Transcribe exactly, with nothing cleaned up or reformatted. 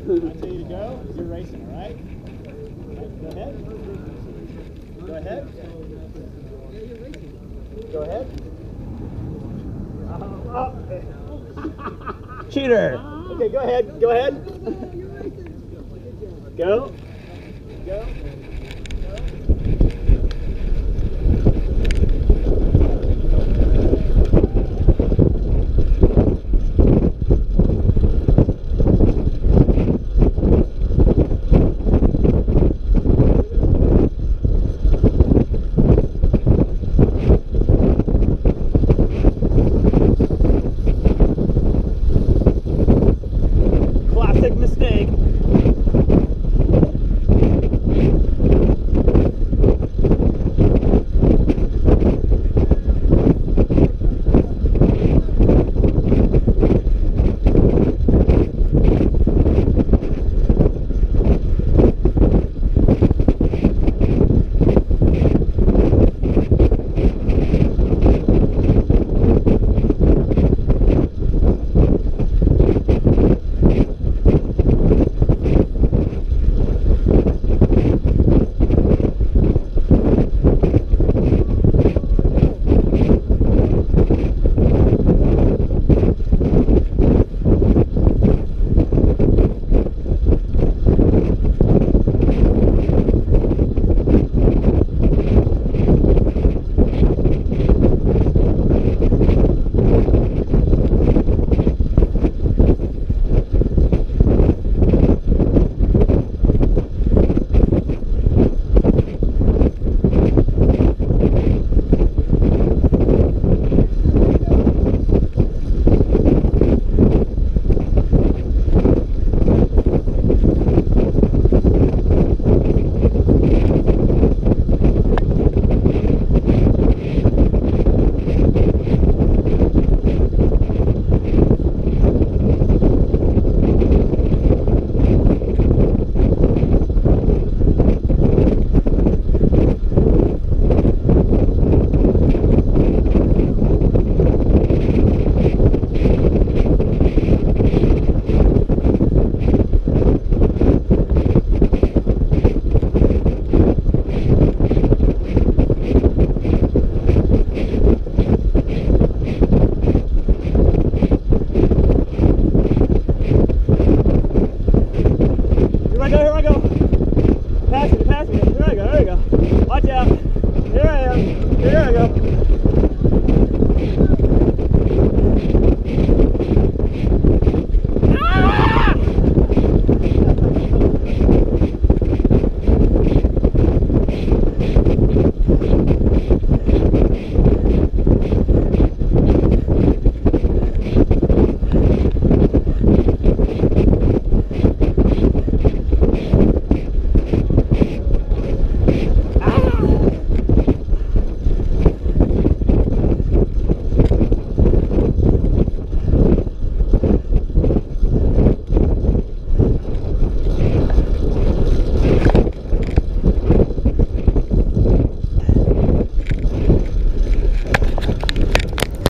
tell you to go, you're racing, all right? Go ahead. Go ahead. Go ahead. Uh, oh. Cheater! Okay, go ahead. Go ahead. Go. Go. Classic mistake. Here I go, here I go. Pass me, pass me. Here I go, here I go. Watch out.